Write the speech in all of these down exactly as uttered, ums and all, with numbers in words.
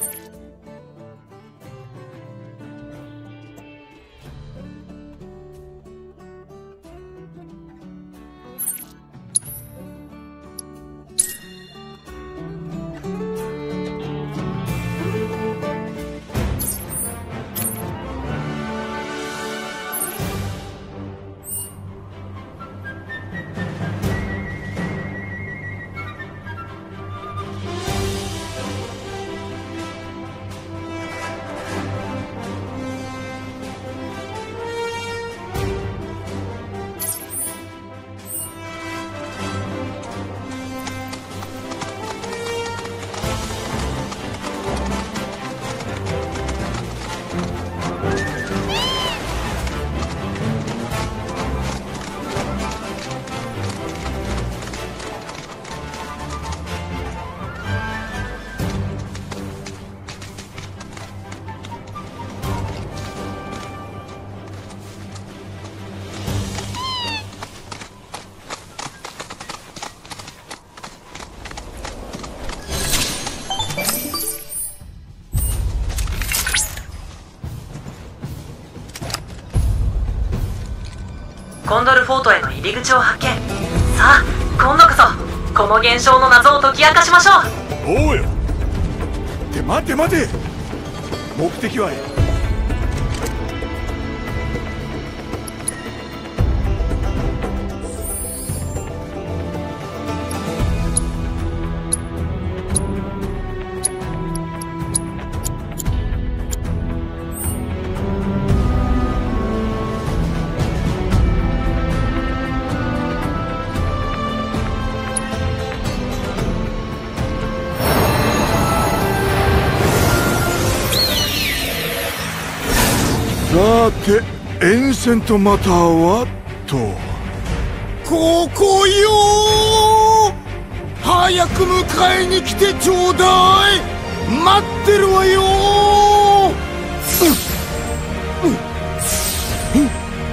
コンドルフォートへの入り口を発見。さあ今度こそこの現象の謎を解き明かしましょう。 おうよ。って待て待て、目的はさて、エンセントマターはと。 ここよー、早く迎えに来てちょうだい。待ってるわよー。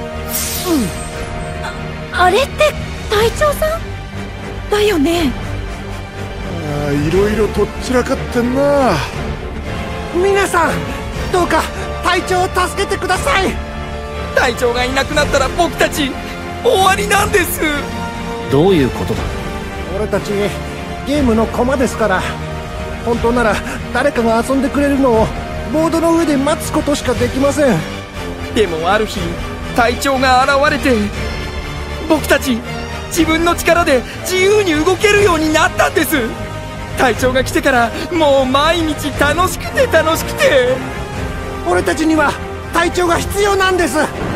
あ, あれって隊長さんだよね。 ああ、いろいろとっちらかってんな。 皆さんどうか隊長を助けてください。 隊長がいなくなったら僕たち終わりなんです。 どういうことだ。 俺たちゲームの駒ですから、本当なら誰かが遊んでくれるのをボードの上で待つことしかできません。 でもある日隊長が現れて、僕たち自分の力で自由に動けるようになったんです。隊長が来てからもう毎日楽しくて楽しくて。 俺たちには隊長が必要なんです。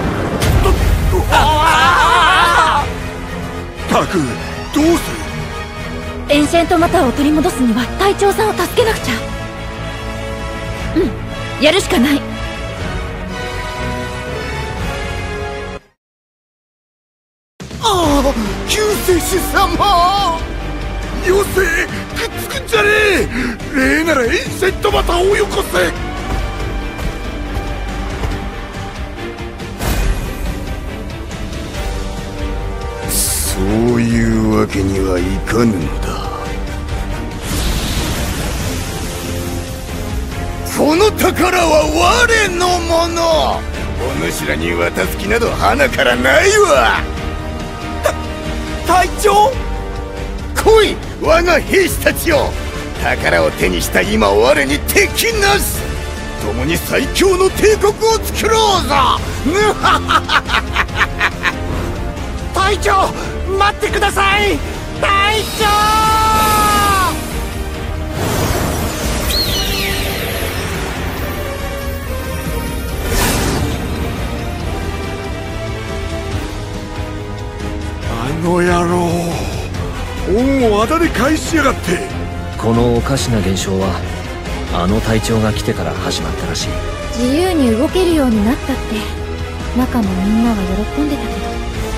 タク、どうする。 エンシェントマターを取り戻すには隊長さんを助けなくちゃ。うん、やるしかない。 ああ、救世主様。 よせ、くっつくんじゃねえ。礼ならエンシェントマターをよこせ。そういうわけにはいかぬのだ。この宝は我のもの。お主らに渡す気など花からないわ。 た隊長、 来い我が兵士たちよ。宝を手にした今我に敵なし。共に最強の帝国を作ろうぞ。 隊長待ってください。隊長。 あの野郎、恩をあだで返しやがって。 このおかしな現象はあの隊長が来てから始まったらしい。 自由に動けるようになったって中のみんなは喜んでたけど。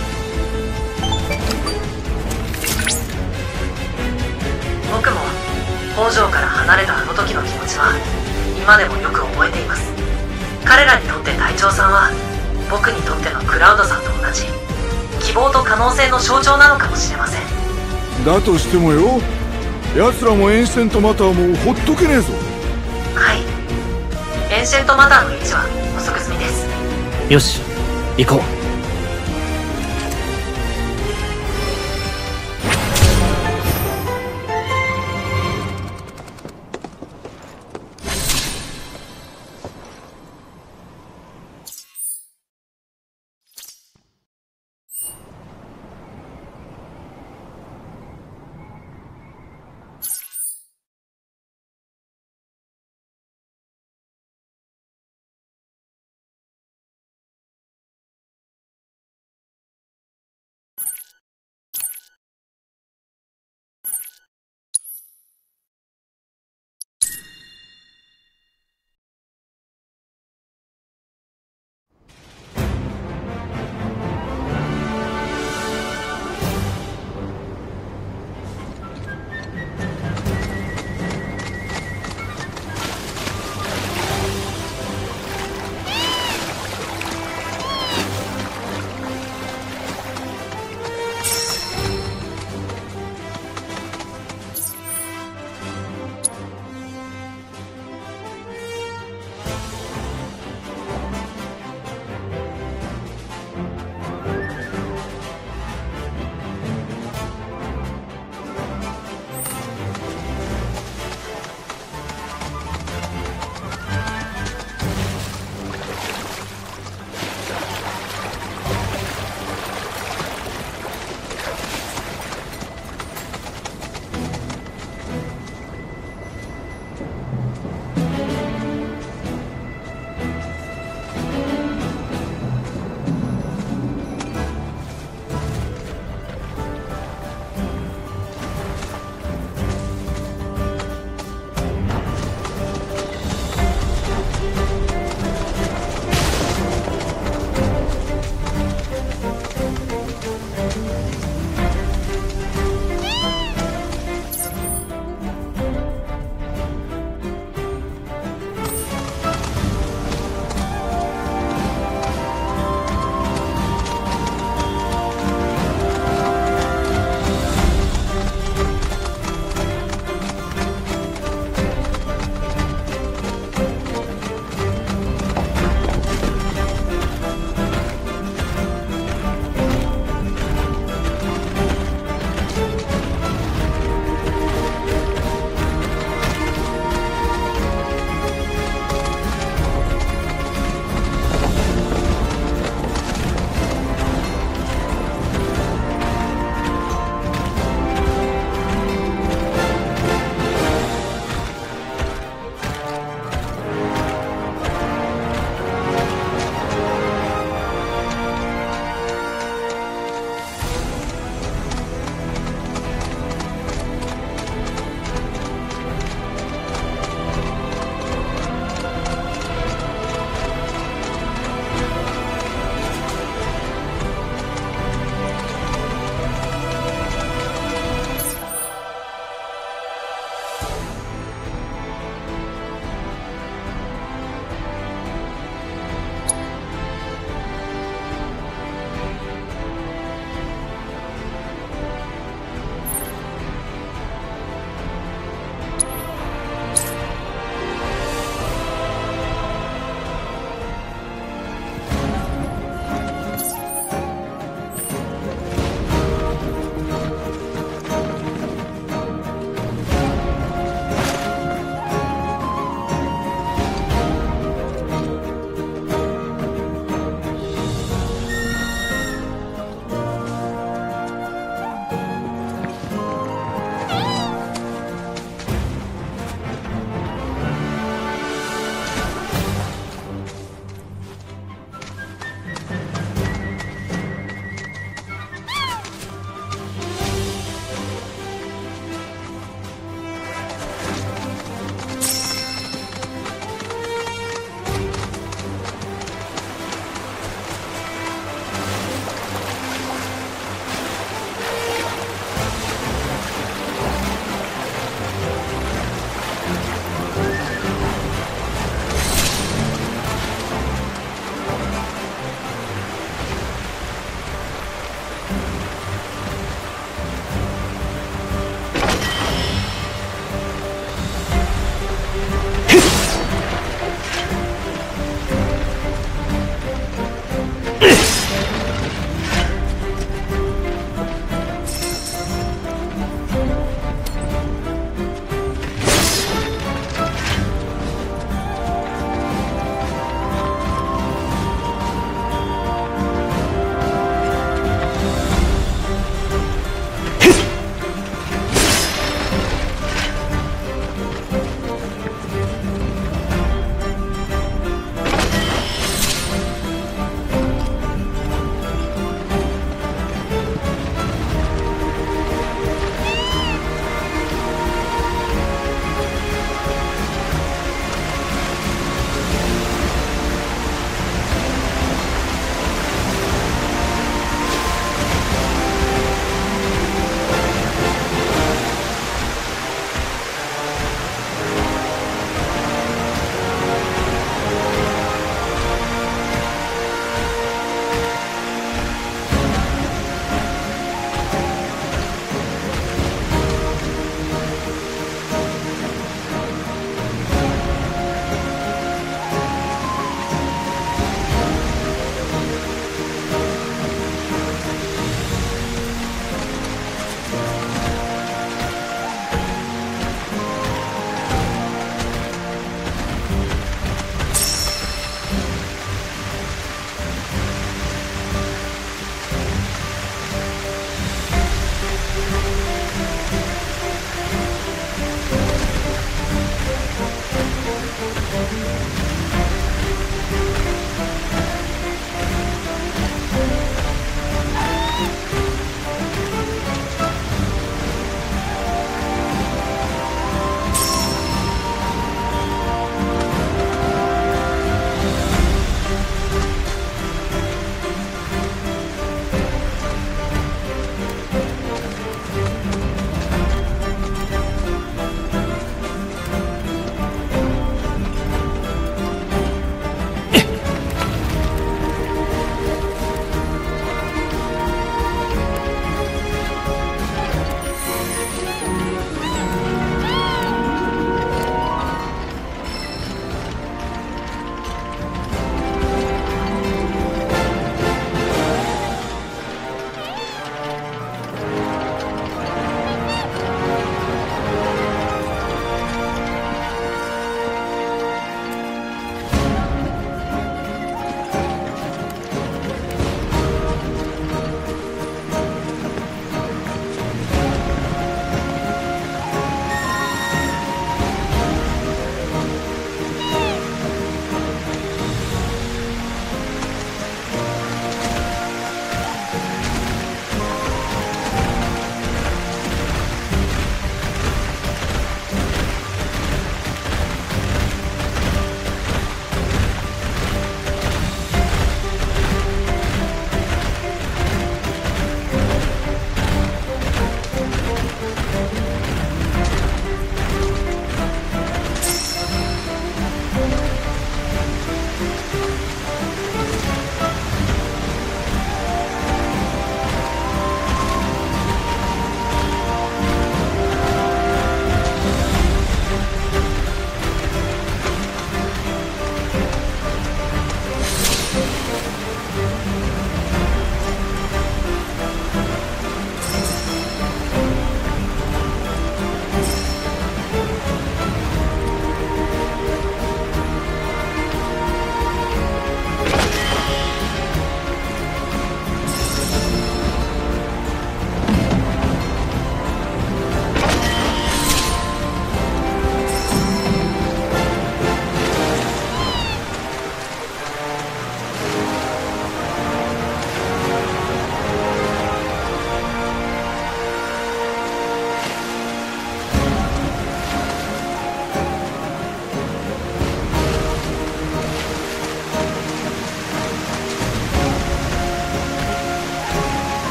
僕も北条から離れたあの時の気持ちは今でもよく覚えています。彼らにとって隊長さんは僕にとってのクラウドさんと同じ希望と可能性の象徴なのかもしれません。 だとしてもよ、奴らもエンシェントマターもほっとけねえぞ。 はい。エンシェントマターの位置は補足済みです。 よし、行こう。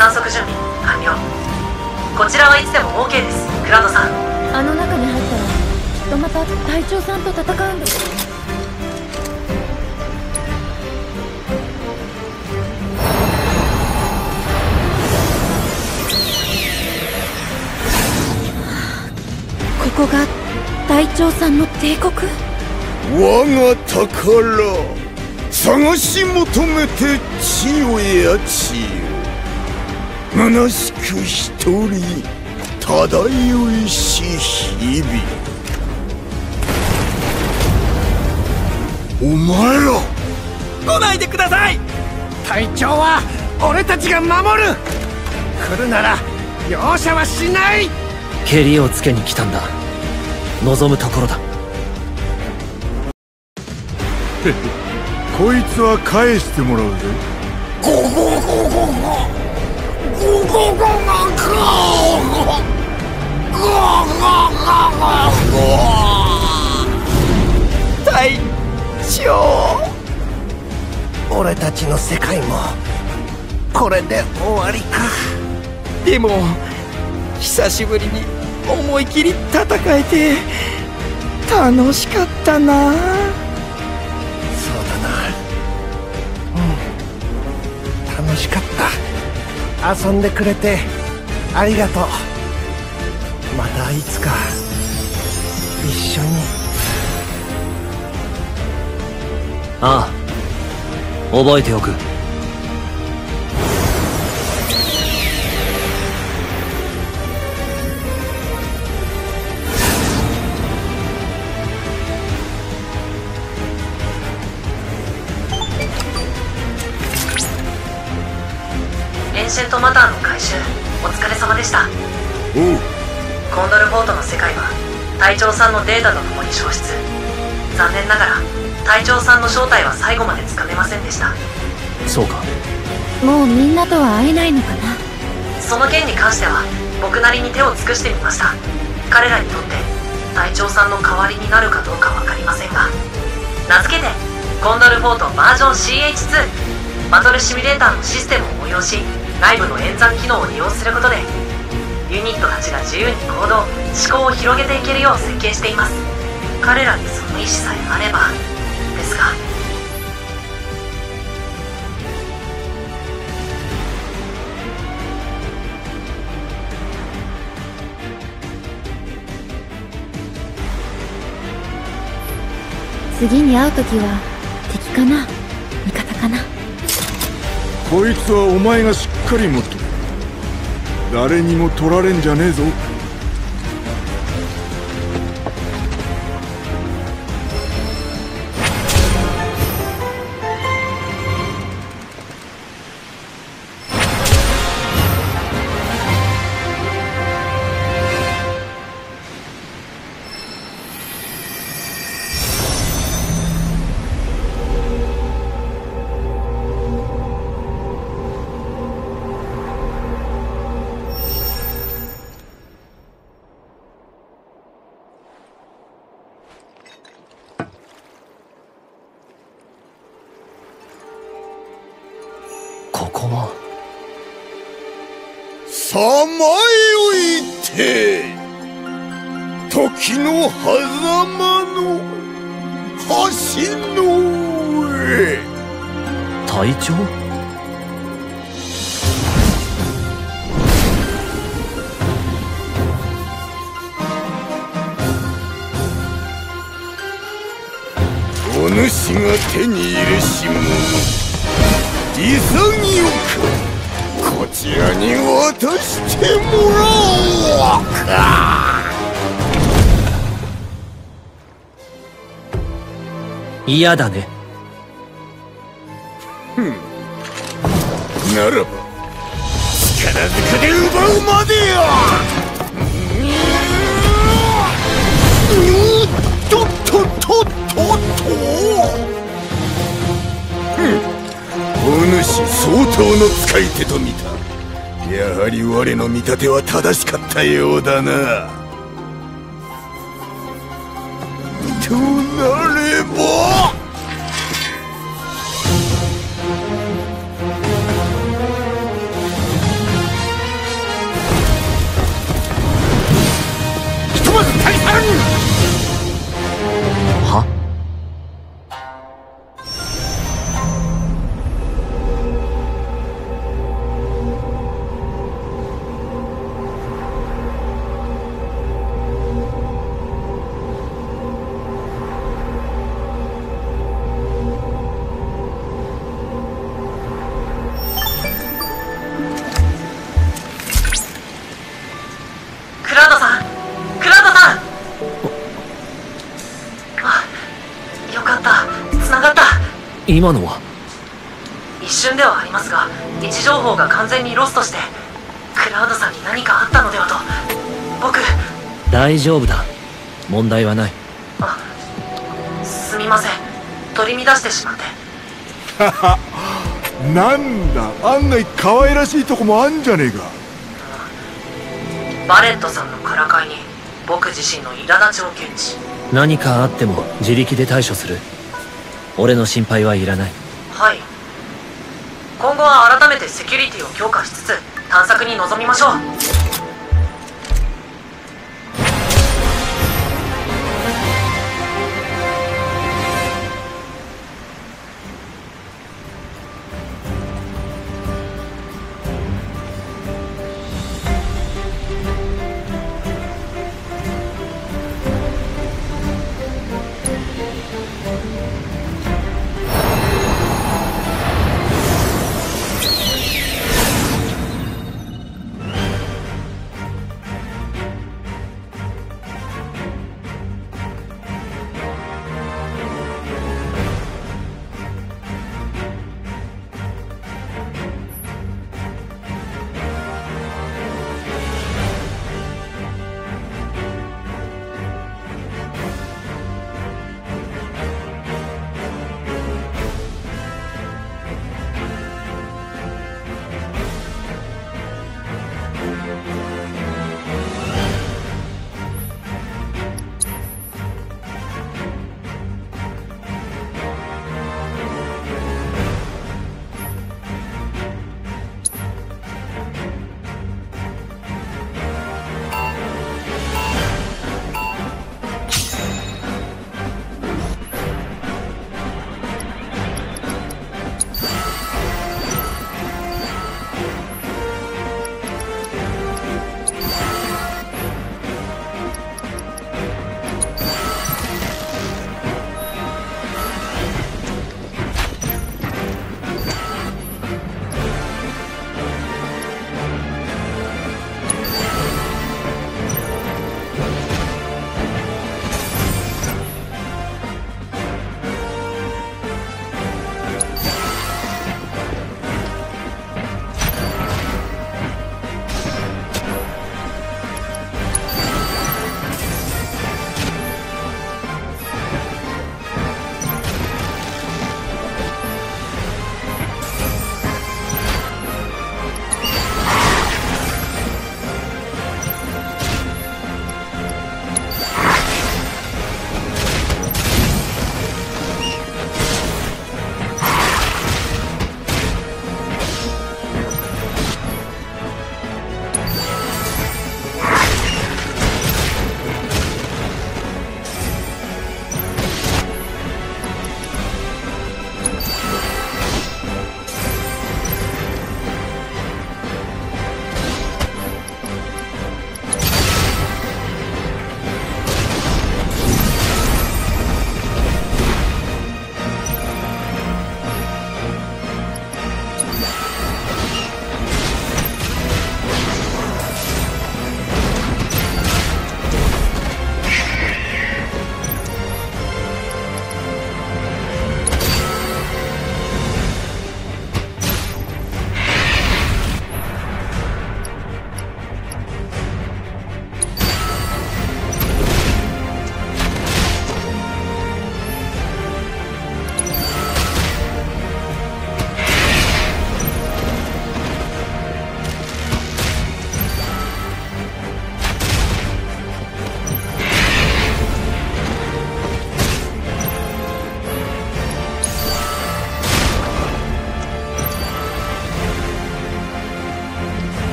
観測準備完了。こちらはいつでも オーケー です。クラウドさん。 あの中に入ったらきっとまた隊長さんと戦うんです。ここが隊長さんの帝国？ 我が宝探し求めて千代や千代、虚しく一人漂いし日々。お前ら来ないでください。 隊長は俺たちが守る。来るなら容赦はしない。 ケリをつけに来たんだ。望むところだ。 こいつは返してもらうぜ。ゴゴゴゴゴゴゴゴゴゴ隊長。 俺たちの世界もこれで終わりか。 でも久しぶりに思い切り戦えて楽しかったな。 そうだな。うん、楽しかった。遊んでくれてありがとう。またいつか一緒に。 ああ、覚えておく。 エンシェントマターの回収お疲れ様でした。 おう。 コンドルフォートの世界は隊長さんのデータとともに消失。残念ながら隊長さんの正体は最後までつかめませんでした。 そうか。 もうみんなとは会えないのかな。 その件に関しては僕なりに手を尽くしてみました。彼らにとって隊長さんの代わりになるかどうか分かりませんが、名付けてコンドルフォートバージョン シーエイチツー バトルシミュレーターのシステムを応用し、内部の演算機能を利用することでユニットたちが自由に行動思考を広げていけるよう設計しています。彼らにその意志さえあればですが。 次に会う時は敵かな味方かな。 こいつはお前がしっかり持っとる。誰にも取られんじゃねえぞ。 ここもさまよいて時の狭間の橋の上。 隊長？ お主が手に入れし者、潔くこちらに渡してもらおうか。 嫌だね。 ふん、ならば力ずくで奪うまでよ。うーとっとっとっとっと。お主相当の使い手と見た。やはり我の見立ては正しかったようだな。となれば今のは一瞬ではありますが、位置情報が完全にロストして、クラウドさんに何かあったのではと。僕。 大丈夫だ、問題はない。 あ、すみません、取り乱してしまって。 ははなんだ、案外可愛らしいとこもあんじゃねえか。 バレットさんのからかいに僕自身の苛立ちを検知。 何かあっても自力で対処する。俺の心配はいらない。 はい。今後は改めてセキュリティを強化しつつ探索に臨みましょう。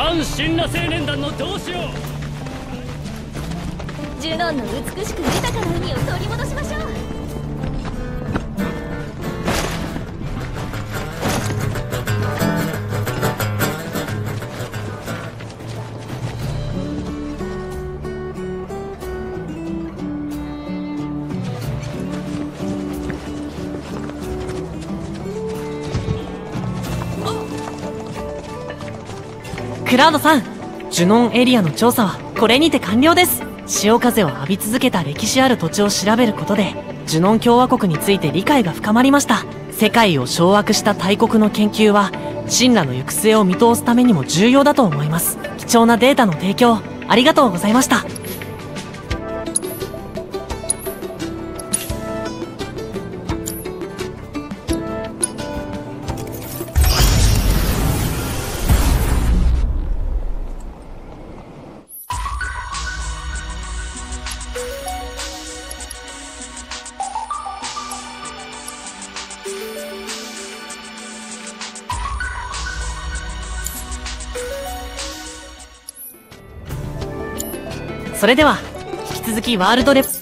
反神羅青年団の同志を。 ジュノンの美しく豊かな海を取り戻しましょう。 クラウドさん、ジュノンエリアの調査はこれにて完了です。潮風を浴び続けた歴史ある土地を調べることでジュノン共和国について理解が深まりました。世界を掌握した大国の研究は神羅の行く末を見通すためにも重要だと思います。貴重なデータの提供ありがとうございました。それでは引き続きワールドレポ